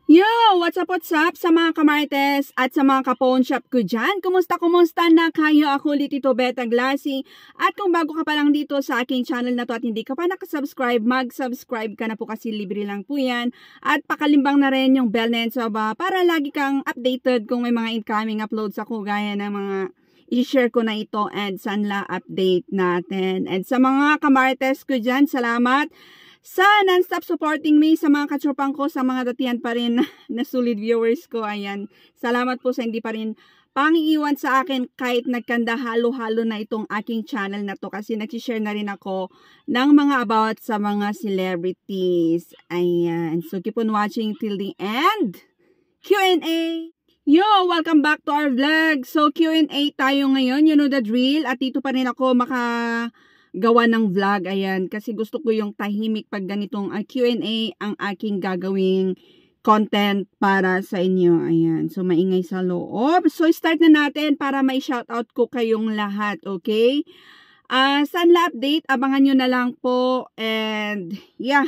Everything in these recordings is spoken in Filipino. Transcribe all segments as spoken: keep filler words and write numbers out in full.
Yo! What's up, what's up sa mga kamartes at sa mga ka-pawn shop ko dyan? Kumusta, kumusta na kayo? Ako ulit ito, Beta Glassy. At kung bago ka pa lang dito sa aking channel na to at hindi ka pa nakasubscribe, mag-subscribe ka na po kasi libre lang po yan. At pakalimbang na rin yung bell na yan sa baba para lagi kang updated kung may mga incoming uploads ako gaya ng mga i-share ko na ito and sanla update natin. And sa mga kamartes ko dyan, salamat sa non-stop supporting me, sa mga katropang ko, sa mga datihan pa rin na solid viewers ko. Ayan, salamat po sa hindi pa rin pangiiwan sa akin kahit nagkanda halo-halo na itong aking channel na to kasi nagsishare na rin ako ng mga about sa mga celebrities. Ayan, so keep on watching till the end. Q and A! Yo! Welcome back to our vlog. So Q and A tayo ngayon, you know the drill. At dito pa rin ako maka gawa ng vlog, ayan, kasi gusto ko yung tahimik pag ganitong uh, Q and A ang aking gagawing content para sa inyo, ayan, so maingay sa loob. So start na natin para may shoutout ko kayong lahat, okay? Uh, sanla update, abangan nyo na lang po, and yeah,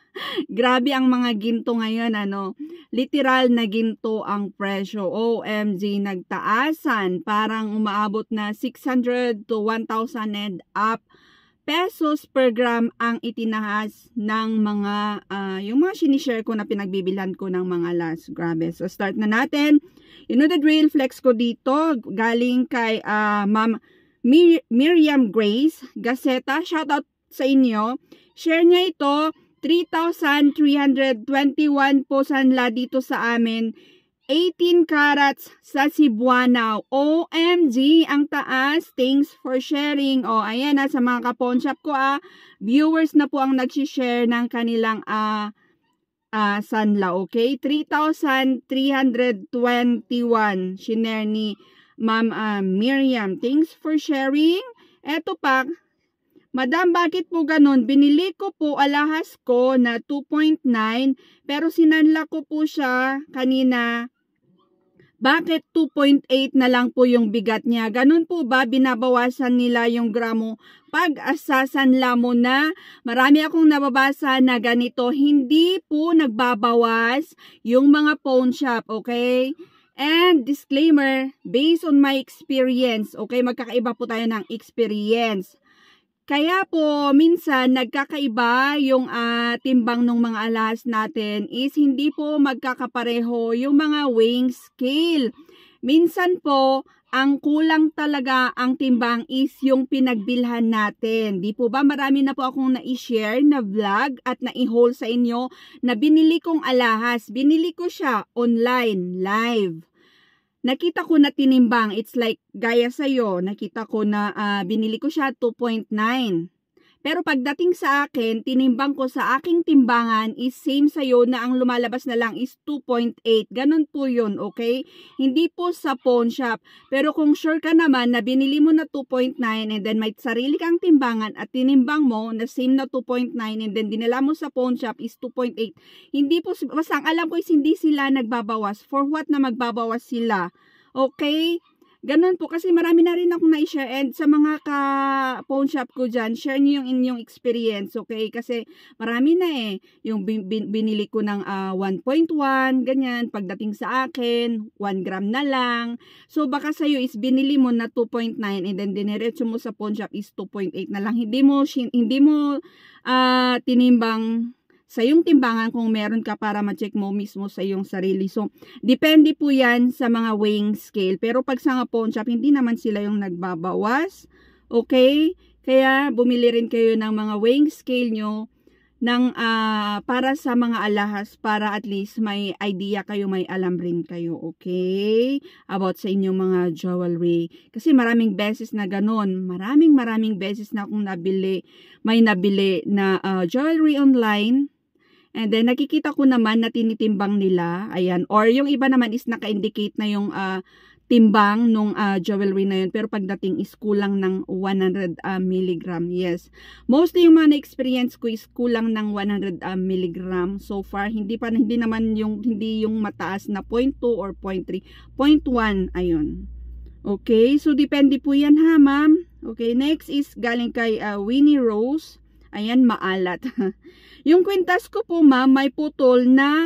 grabe ang mga ginto ngayon, ano, literal na ginto ang presyo. O M G, nagtaasan, parang umaabot na six hundred to one thousand and up pesos per gram ang itinahas ng mga, uh, yung mga sinishare ko na pinagbibilhan ko ng mga last. Grabe. So, start na natin. You know the drill, flex ko dito. Galing kay uh, Ma'am Mir Miriam Grace Gaceta. Shoutout sa inyo. Share niya ito. three thousand three hundred twenty-one po sanla dito sa amin. eighteen carats sa Cebuana. O M G, ang taas. Thanks for sharing. O, ayan na, sa mga ka-pawn shop ko, ah, viewers na po ang nag-share ng kanilang ah, ah, sanla, okay? three thousand three hundred twenty-one. Shinare ni Ma'am ah, Miriam. Thanks for sharing. Eto pa, Madam, bakit po ganun? Binili ko po alahas ko na two point nine, pero sinanla ko po siya kanina. Bakit two point eight na lang po yung bigat niya? Ganun po ba? Binabawasan nila yung gramo pag asasanla mo na? Marami akong nababasa na ganito. Hindi po nagbabawas yung mga pawn shop, okay? And disclaimer, based on my experience, okay? Magkakaiba po tayo ng experience. Kaya po, minsan, nagkakaiba yung uh, timbang ng mga alahas natin is hindi po magkakapareho yung mga weighing scale. Minsan po, ang kulang talaga ang timbang is yung pinagbilhan natin. Di po ba marami na po akong na-share na vlog at na-i-haul sa inyo na binili kong alahas. Binili ko siya online, live. Nakita ko na tinimbang, it's like gaya sa'yo, nakita ko na uh, binili ko siya two point nine. Pero pagdating sa akin, tinimbang ko sa aking timbangan is same sa'yo na ang lumalabas na lang is two point eight. Ganon po yun, okay? Hindi po sa pawn shop. Pero kung sure ka naman na binili mo na two point nine and then may sarili kang timbangan at tinimbang mo na same na two point nine and then dinala mo sa pawn shop is two point eight. Hindi po, basta ang alam ko is hindi sila nagbabawas. For what na magbabawas sila? Okay? Ganon po kasi marami na rin akong na-share and sa mga ka-pawn shop ko dyan, share nyo yung inyong experience, okay? Kasi marami na eh, yung bin bin binili ko ng uh, one point one, ganyan, pagdating sa akin, one gram na lang. So baka sa'yo is binili mo na two point nine and then diniretso mo sa pawn shop is two point eight na lang. Hindi mo, hindi mo uh, tinimbang sa yung timbangan kung meron ka para ma-check mo mismo sa iyong sarili. So, depende po yan sa mga weighing scale. Pero pag sa mga pawn shop, hindi naman sila yung nagbabawas. Okay? Kaya, bumili rin kayo ng mga weighing scale nyo ng, uh, para sa mga alahas, para at least may idea kayo, may alam rin kayo. Okay? About sa inyong mga jewelry. Kasi maraming beses na ganun. Maraming maraming beses na akong nabili, may nabili na uh, jewelry online. And then, nakikita ko naman na tinitimbang nila. Ayan. Or yung iba naman is naka-indicate na yung uh, timbang nung uh, jewelry na yun. Pero pagdating is kulang ng one hundred uh, milligram. Yes. Mostly yung mga na-experience ko is kulang ng one hundred uh, milligram. So far, hindi pa hindi naman yung, hindi yung mataas na zero point two or zero point three. zero point one. Ayun. Okay. So, depende po yan ha, ma'am. Okay. Next is galing kay uh, Winnie Rose. Ayan, maalat. Yung kwintas ko po, ma'am, may putol na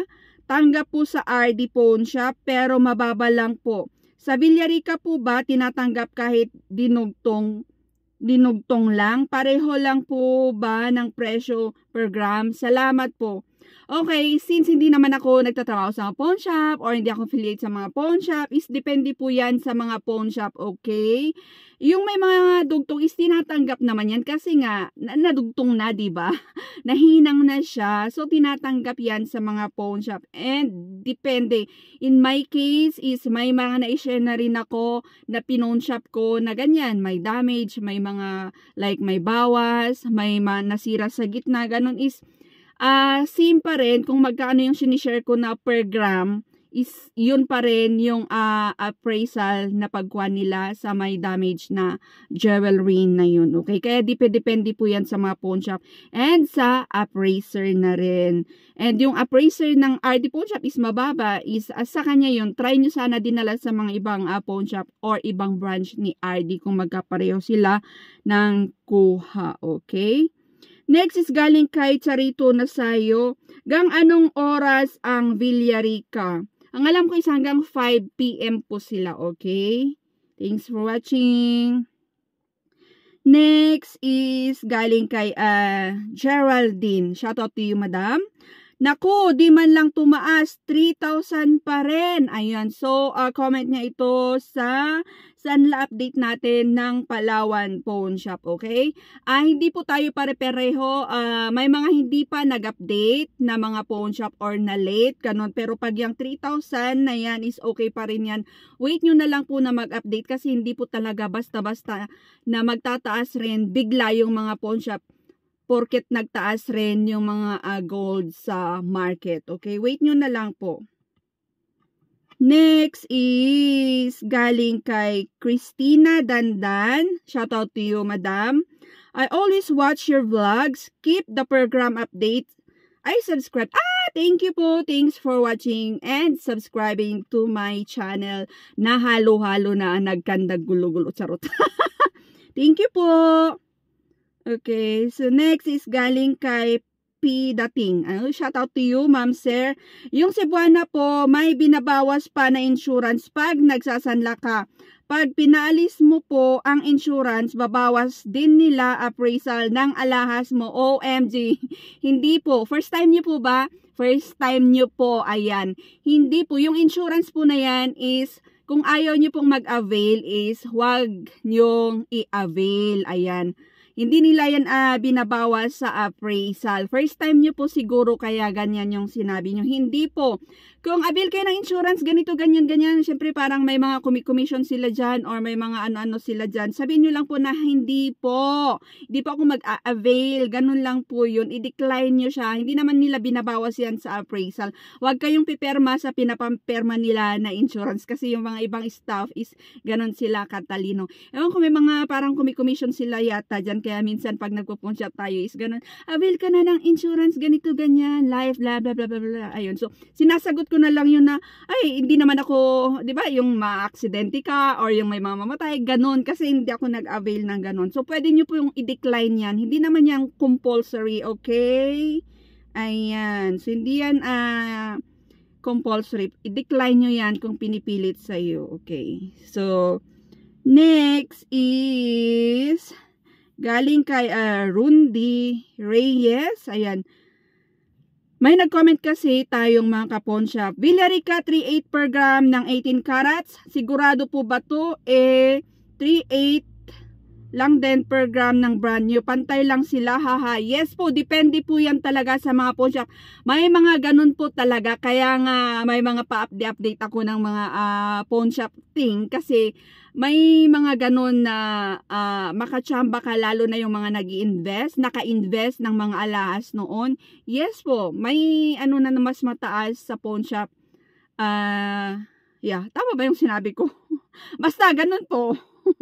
tanggap po sa R D Pawn Shop pero mababa lang po. Sa Villarica po ba tinatanggap kahit dinugtong dinugtong lang? Pareho lang po ba ng presyo per gram? Salamat po. Okay, since hindi naman ako nagtatrabaho sa mga pawn shop or hindi ako affiliate sa mga pawn shop, is depende po yan sa mga pawn shop, okay? Yung may mga dugtong is tinatanggap naman yan kasi nga, na nadugtong na, diba? Nahinang na siya, so tinatanggap yan sa mga pawn shop. And depende. In my case is may mga na-share na rin ako na pinon shop ko na ganyan, may damage, may mga like may bawas, may mga nasira sa gitna, ganun is Ah, uh, same pa rin kung magkano yung sinishare ko na per gram is yun pa rin yung uh, appraisal na pagkuha nila sa may damage na jewelry na yun. Okay? Kaya depende po yan sa mga pawn shop and sa appraiser na rin. And yung appraiser ng R D Pawn Shop is mababa is uh, sa kanya yun. Try nyo sana dinala sa mga ibang uh, pawn shop or ibang branch ni R D kung magkapareho sila ng kuha. Okay? Next is galing kay Charito Nasayo. Gang anong oras ang Villarica? Ang alam ko is hanggang five P M po sila, okay? Thanks for watching. Next is galing kay uh, Geraldine. Shout out to you, madam. Naku, di man lang tumaas, three thousand pa rin. Ayan, so uh, comment niya ito sa Sanla update natin ng Palawan Pawn Shop, okay? Ah, hindi po tayo pare-pareho. Uh, may mga hindi pa nag-update na mga pawn shop or na late, ganun. Pero pag yung three thousand na yan is okay pa rin yan. Wait nyo na lang po na mag-update kasi hindi po talaga basta-basta na magtataas rin bigla yung mga pawn shop porket nagtaas rin yung mga uh, gold sa market. Okay, wait nyo na lang po. Next is galing kay Christina Dandan. Shout out to you, madam. I always watch your vlogs. Keep the program update. I subscribe. Ah, thank you po. Thanks for watching and subscribing to my channel na halo-halo na nagkandag gulo-gulo. Charot. Thank you po. Okay, so next is galing kay P. Dating. Ano, shout out to you, ma'am, sir. Yung Cebuana po, may binabawas pa na insurance pag nagsasanla ka. Pag pinaalis mo po ang insurance, babawas din nila appraisal ng alahas mo. O M G. Hindi po. First time niyo po ba? First time niyo po. Ayan. Hindi po. Yung insurance po na yan is kung ayaw niyo pong mag-avail is huwag niyong i-avail. Ayan. Hindi nila yan uh, binabawas sa appraisal. First time nyo po siguro kaya ganyan yung sinabi nyo. Hindi po. Kung avail kayo ng insurance, ganito, ganyan, ganyan. Siyempre parang may mga commission sila dyan or may mga ano-ano sila dyan. Sabihin nyo lang po na hindi po. Hindi po ako mag-avail. Ganun lang po yun. I-decline nyo siya. Hindi naman nila binabawas yan sa appraisal. Huwag kayong piperma sa pinapamperma nila na insurance kasi yung mga ibang staff is ganun sila katalino. Ewan ko may mga parang commission sila yata dyan. Kaya minsan pag nagpo-pawn-shop tayo is ganun. Avail ka na ng insurance, ganito, ganyan. Life, blah, blah, blah, blah, blah. Ayun. So, sinasagot ko na lang yun na, ay, hindi naman ako, di ba, yung ma-aksidente ka or yung may mamamatay, ganun. Kasi hindi ako nag-avail ng ganun. So, pwede nyo po yung i-decline yan. Hindi naman yan compulsory, okay? Ayan. So, hindi yan, ah, uh, compulsory. I-decline nyo yan kung pinipilit sa'yo, okay? So, next is galing kay uh, Rundi Reyes. Ayan. May nag-comment kasi tayong mga ka-pawn shop. Villarica three eight per gram ng eighteen carats. Sigurado po ba to? Eh, three eight lang din per gram ng brand new. Pantay lang sila, haha. Yes po, depende po yan talaga sa mga pawn shop. May mga ganun po talaga. Kaya nga may mga pa-update ako ng mga uh, pawn shop thing. Kasi may mga ganun na uh, makachamba ka lalo na yung mga nag-i-invest, naka-invest ng mga alahas noon. Yes po, may ano na mas mataas sa pawn shop. Uh, yeah, tama ba yung sinabi ko? Basta ganun po.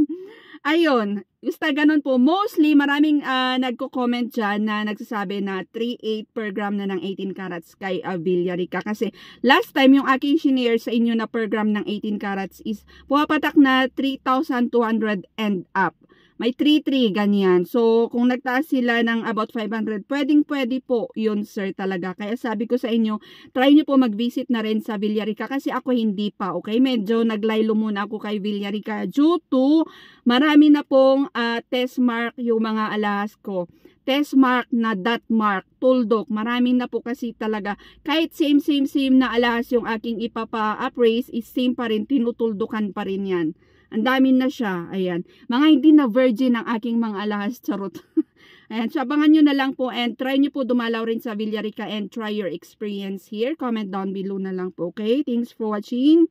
Ayun, basta ganun po. Mostly, maraming uh, nagko-comment dyan na nagsasabi na three eight per gram na ng eighteen carats kay uh, Villarica. Kasi last time, yung aking shinare sa inyo na per gram ng eighteen carats is pumapatak na three thousand two hundred and up. May three three, ganyan. So, kung nagtaas sila ng about five hundred, pwedeng pwede po yun, sir, talaga. Kaya sabi ko sa inyo, try nyo po mag-visit na rin sa Villarica kasi ako hindi pa, okay? Medyo naglaylo muna ako kay Villarica due to marami na pong uh, test mark yung mga alahas ko. Test mark na dot mark, tuldok. Marami na po kasi talaga. Kahit same, same, same na alahas yung aking ipapa-appraise, is same pa rin, tinutuldukan pa rin yan. Ang dami na siya. Ayan. Mga hindi na virgin ang aking mga alahas. Charot. Ayan. So, abangan nyo na lang po and try nyo po dumalaw rin sa Villarica and try your experience here. Comment down below na lang po. Okay? Thanks for watching.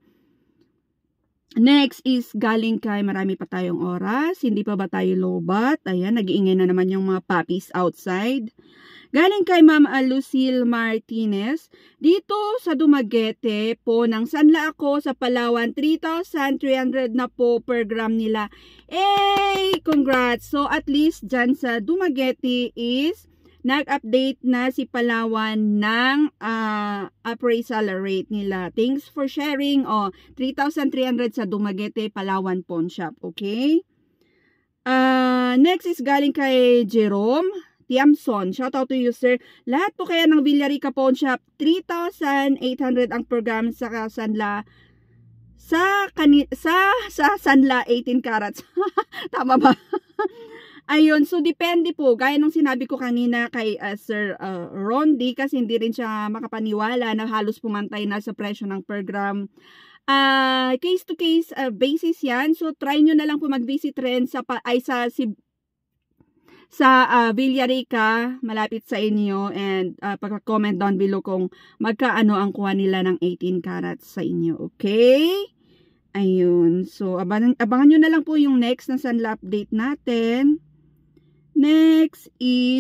Next is galing kay marami pa tayong oras. Hindi pa ba tayo lobat? Ayan. Nag-iingay na naman yung mga puppies outside. Galing kay Ma'am Lucille Martinez. Dito sa Dumaguete po ng Sanla ako sa Palawan, three thousand three hundred na po per gram nila. Hey! Congrats! So at least dyan sa Dumaguete is nag-update na si Palawan ng uh, appraisal rate nila. Thanks for sharing. Oh, three thousand three hundred sa Dumaguete, Palawan Pawn Shop. Okay? Uh, next is galing kay Jerome Tiamson. Shout out to you, sir. Lahat po kaya ng Villarica Pawn Shop, three thousand eight hundred ang per gram sa Sanla. Sa, kani, sa, sa Sanla, eighteen carats. Tama ba? Ayun, so depende po. Gaya nung sinabi ko kanina kay uh, Sir uh, Rondi, kasi hindi rin siya makapaniwala na halos pumantay na sa presyo ng per gram. Uh, case to case uh, basis yan. So try nyo na lang po mag-visit rin sa, ay, sa si sa uh, Villarica, malapit sa inyo, and uh, pagka-comment down below kung magkaano ang kuha nila ng eighteen carats sa inyo, okay? Ayun, so abangan, abangan nyo na lang po yung next na Sanla update natin. Next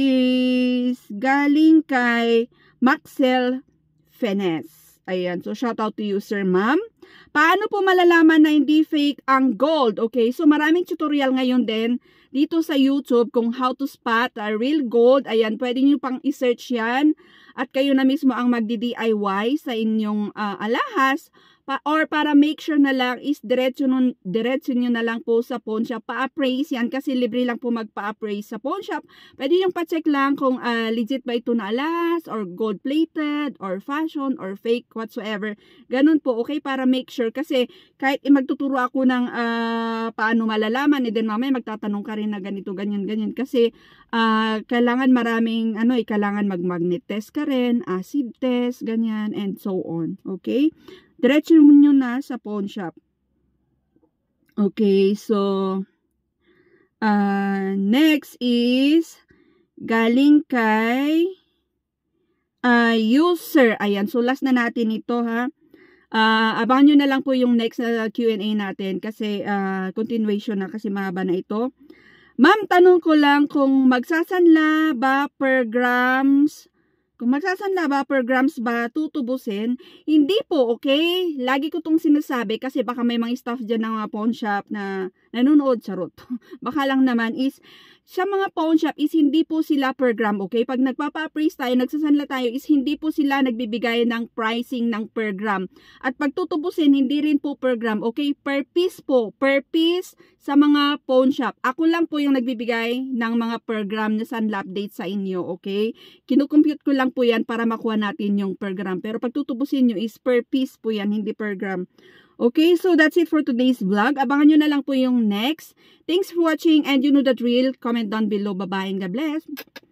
is galing kay Maxel Fenes. Ayan, so shout out to you, sir, ma'am. Paano po malalaman na hindi fake ang gold? Okay, so maraming tutorial ngayon din dito sa YouTube kung how to spot a real gold. Ayan, pwede nyo pang i-search yan at kayo na mismo ang magdi-D I Y sa inyong uh, alahas. Pa, or para make sure na lang is diretso, nun, diretso nyo na lang po sa pawn shop. Pa-appraise yan kasi libre lang po magpa-appraise sa pawn shop. Pwede nyo pa-check lang kung uh, legit ba ito na alas or gold plated or fashion or fake whatsoever. Ganun po, okay? Para make sure kasi kahit eh, magtuturo ako ng uh, paano malalaman, eh din mamaya magtatanong ka rin na ganito, ganyan, ganyan. Kasi uh, kailangan maraming, ano eh, kailangan mag-magnet test ka rin, acid test, ganyan, and so on. Okay? Diretso nyo na sa pawn shop. Okay, so uh, next is galing kay uh, user. Ayan, so last na natin ito, ha. Uh, abangan nyo na lang po yung next na Q and A natin kasi uh, continuation na kasi mahaba na ito. Ma'am, tanong ko lang kung magsasanla ba per grams. Kung magsasanla ba per grams ba tutubusin? Hindi po, okay? Lagi ko itong sinasabi kasi baka may mga staff dyan ng mga pawn shop na nanonood, charot. Baka lang naman is, sa mga pawn shop is hindi po sila per gram, okay? Pag nagpapa-appraise tayo, nagsasanla tayo is hindi po sila nagbibigay ng pricing ng per gram. At pag tutubusin, hindi rin po per gram, okay? Per piece po, per piece sa mga pawn shop. Ako lang po yung nagbibigay ng mga per gram na Sanla update sa inyo, okay? Kinukompute ko lang po yan para makuha natin yung per gram. Pero pag tutubusin nyo is per piece po yan, hindi per gram. Okay, so that's it for today's vlog. Abangan nyo na lang po yung next. Thanks for watching and you know the drill. Comment down below. Bye-bye and God bless.